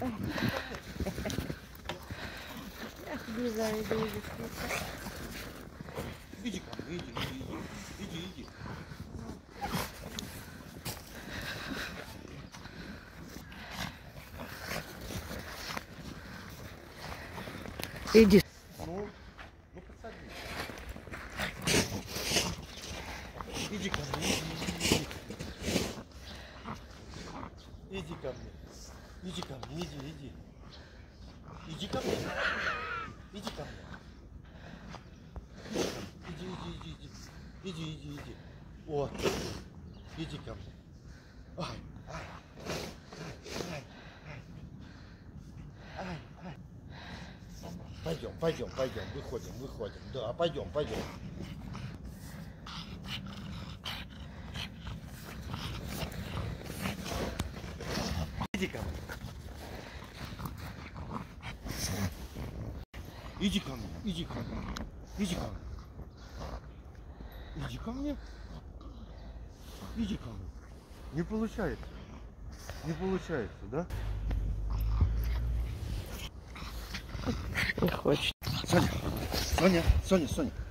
Эх, Лиза, иди. Иди ко мне, иди. Иди. Ну подсади. Иди ко мне, иди. Иди ко мне. Иди ко мне, иди. Иди ко мне. Иди ко мне. Иди. Вот. Иди ко мне. Ай. Пойдем. Выходим. Да, пойдем. Иди ко мне. Иди ко мне. Иди ко мне. Не получается, да? Не хочет. Соня.